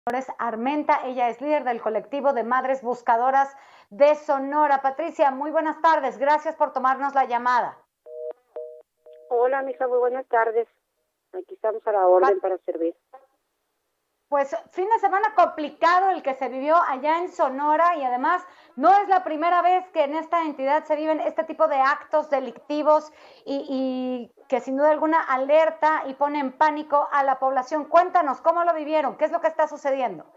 Armenta, ella es líder del colectivo de Madres Buscadoras de Sonora. Patricia, muy buenas tardes, gracias por tomarnos la llamada. Hola, mija, muy buenas tardes. Aquí estamos a la orden para servir. Pues fin de semana complicado el que se vivió allá en Sonora y además no es la primera vez que en esta entidad se viven este tipo de actos delictivos y que sin duda alguna alerta y pone en pánico a la población. Cuéntanos, ¿cómo lo vivieron? ¿Qué es lo que está sucediendo?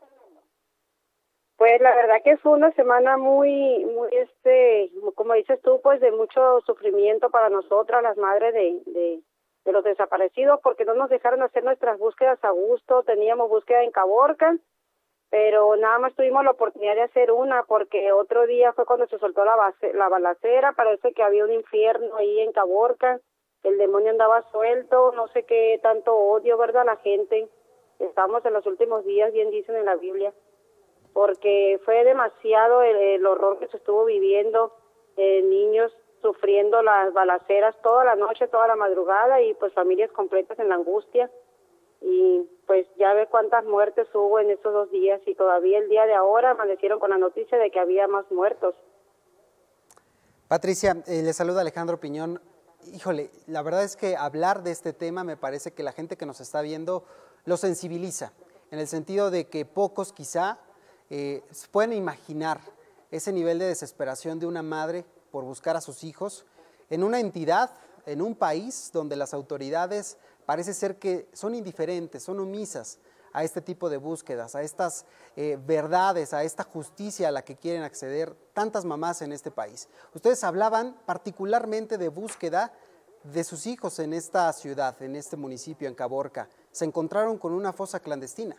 Pues la verdad que fue una semana muy, como dices tú, pues de mucho sufrimiento para nosotras, las madres de los desaparecidos, porque no nos dejaron hacer nuestras búsquedas a gusto. Teníamos búsqueda en Caborca, pero nada más tuvimos la oportunidad de hacer una, porque otro día fue cuando se soltó la balacera. Parece que había un infierno ahí en Caborca, el demonio andaba suelto, no sé qué tanto odio, ¿verdad? La gente, estamos en los últimos días, bien dicen en la Biblia, porque fue demasiado el horror que se estuvo viviendo, niños sufriendo las balaceras toda la noche, toda la madrugada, y pues familias completas en la angustia. Y pues ya ve cuántas muertes hubo en estos 2 días, y todavía el día de ahora amanecieron con la noticia de que había más muertos. Patricia, le saluda Alejandro Piñón. Híjole, la verdad es que hablar de este tema me parece que la gente que nos está viendo lo sensibiliza, en el sentido de que pocos quizá pueden imaginar ese nivel de desesperación de una madre por buscar a sus hijos en una entidad, en un país donde las autoridades parece ser que son indiferentes, son omisas a este tipo de búsquedas, a estas verdades, a esta justicia a la que quieren acceder tantas mamás en este país. Ustedes hablaban particularmente de búsqueda de sus hijos en esta ciudad, en este municipio, en Caborca. Se encontraron con una fosa clandestina.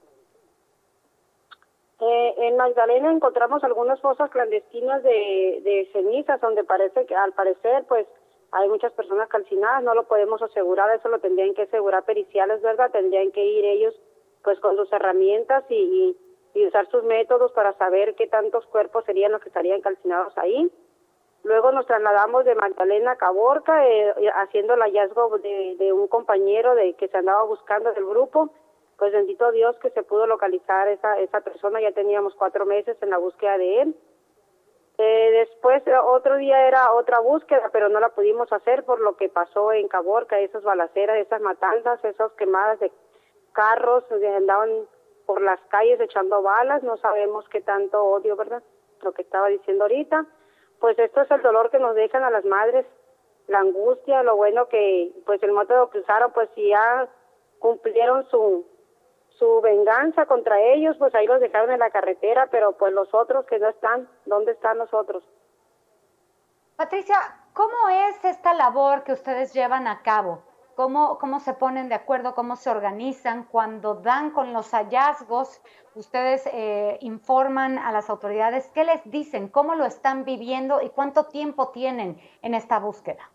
En Magdalena encontramos algunas fosas clandestinas de cenizas, donde parece que al parecer pues hay muchas personas calcinadas. No lo podemos asegurar, eso lo tendrían que asegurar periciales, ¿verdad? Tendrían que ir ellos pues con sus herramientas y usar sus métodos para saber qué tantos cuerpos serían los que estarían calcinados ahí. Luego nos trasladamos de Magdalena a Caborca, haciendo el hallazgo de un compañero que se andaba buscando del grupo. Pues bendito Dios que se pudo localizar esa persona. Ya teníamos 4 meses en la búsqueda de él. Después otro día era otra búsqueda, pero no la pudimos hacer por lo que pasó en Caborca, esas balaceras, esas matanzas, esas quemadas de carros, andaban por las calles echando balas. No sabemos qué tanto odio, ¿verdad? Lo que estaba diciendo ahorita. Pues esto es el dolor que nos dejan a las madres, la angustia. Lo bueno que pues el método que usaron, pues si ya cumplieron su venganza contra ellos, pues ahí los dejaron en la carretera, pero pues los otros que no están, ¿dónde están los otros? Patricia, ¿cómo es esta labor que ustedes llevan a cabo? ¿Cómo se ponen de acuerdo? ¿Cómo se organizan? Cuando dan con los hallazgos, ustedes informan a las autoridades. ¿Qué les dicen? ¿Cómo lo están viviendo? ¿Y cuánto tiempo tienen en esta búsqueda?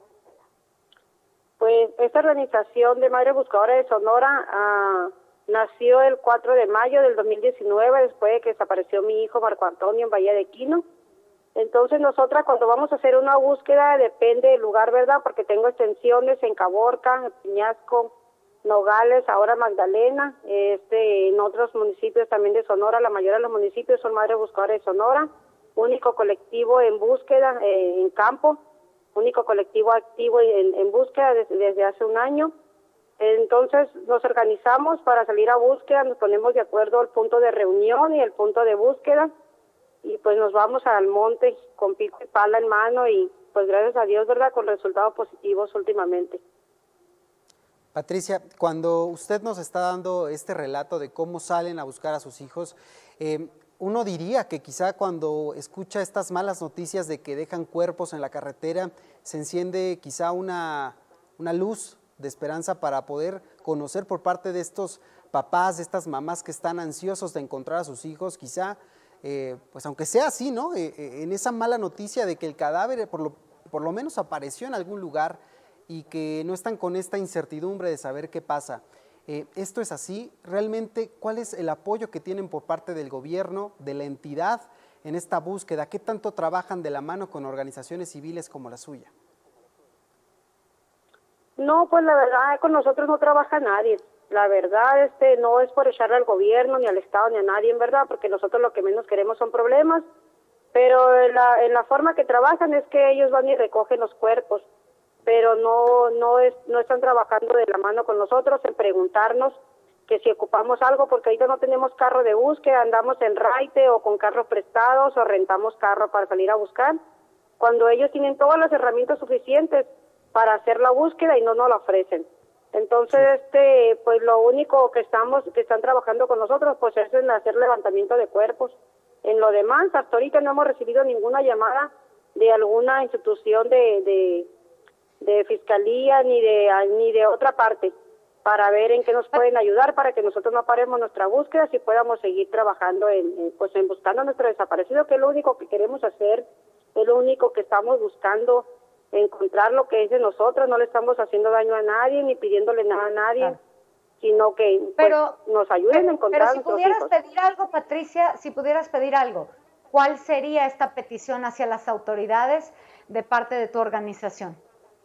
Pues esta organización de Madres Buscadoras de Sonora nació el 4 de mayo del 2019, después de que desapareció mi hijo Marco Antonio en Bahía de Quino. Entonces nosotras cuando vamos a hacer una búsqueda, depende del lugar, ¿verdad? Porque tengo extensiones en Caborca, en Peñasco, Nogales, ahora Magdalena, en otros municipios también de Sonora. La mayoría de los municipios son Madres Buscadoras de Sonora, único colectivo en búsqueda en campo, único colectivo activo en búsqueda desde hace un año. Entonces nos organizamos para salir a búsqueda, nos ponemos de acuerdo el punto de reunión y el punto de búsqueda, y pues nos vamos al monte con pico y pala en mano, y pues gracias a Dios, ¿verdad?, con resultados positivos últimamente. Patricia, cuando usted nos está dando este relato de cómo salen a buscar a sus hijos, uno diría que quizá cuando escucha estas malas noticias de que dejan cuerpos en la carretera, se enciende quizá una luz de esperanza para poder conocer por parte de estos papás, de estas mamás que están ansiosos de encontrar a sus hijos, quizá, pues aunque sea así, ¿no? En esa mala noticia de que el cadáver por lo menos apareció en algún lugar y que no están con esta incertidumbre de saber qué pasa. ¿Esto es así? ¿Realmente cuál es el apoyo que tienen por parte del gobierno, de la entidad en esta búsqueda? ¿Qué tanto trabajan de la mano con organizaciones civiles como la suya? No, pues la verdad con nosotros no trabaja nadie. La verdad, no es por echarle al gobierno, ni al Estado, ni a nadie, en verdad, porque nosotros lo que menos queremos son problemas, pero en la forma que trabajan es que ellos van y recogen los cuerpos, pero no están trabajando de la mano con nosotros en preguntarnos que si ocupamos algo, porque ahorita no tenemos carro de búsqueda, andamos en raite o con carros prestados o rentamos carro para salir a buscar, cuando ellos tienen todas las herramientas suficientes para hacer la búsqueda y no nos la ofrecen. Entonces, pues lo único que están trabajando con nosotros, pues es en hacer levantamiento de cuerpos. En lo demás, hasta ahorita no hemos recibido ninguna llamada de alguna institución de fiscalía ni de otra parte para ver en qué nos pueden ayudar para que nosotros no paremos nuestra búsqueda y podamos seguir trabajando en buscando a nuestro desaparecido, que es lo único que queremos hacer, es lo único que estamos buscando, encontrar lo que es de nosotros. No le estamos haciendo daño a nadie ni pidiéndole nada a nadie, claro, sino que nos ayuden a encontrar a nuestros hijos. Pero si pudieras pedir algo, Patricia, si pudieras pedir algo, ¿cuál sería esta petición hacia las autoridades de parte de tu organización?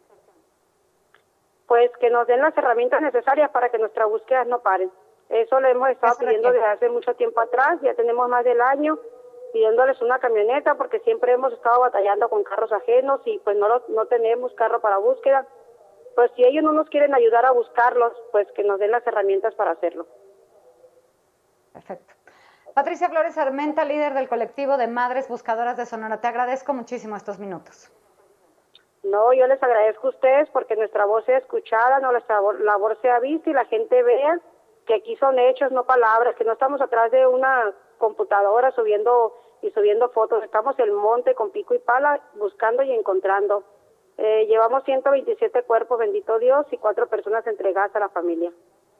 Pues que nos den las herramientas necesarias para que nuestras búsquedas no paren. Eso lo hemos estado pidiendo desde hace mucho tiempo atrás, ya tenemos más del año pidiéndoles una camioneta porque siempre hemos estado batallando con carros ajenos y pues no tenemos carro para búsqueda. Pues si ellos no nos quieren ayudar a buscarlos, pues que nos den las herramientas para hacerlo. Perfecto. Patricia Flores Armenta, líder del colectivo de Madres Buscadoras de Sonora, te agradezco muchísimo estos minutos. No, yo les agradezco a ustedes porque nuestra voz sea escuchada, nuestra labor sea vista y la gente vea que aquí son hechos, no palabras, que no estamos atrás de una computadora subiendo fotos, estamos en el monte con pico y pala buscando y encontrando. Llevamos 127 cuerpos, bendito Dios, y 4 personas entregadas a la familia.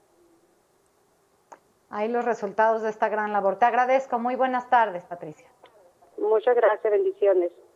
Ahí los resultados de esta gran labor. Te agradezco. Muy buenas tardes, Patricia. Muchas gracias, bendiciones.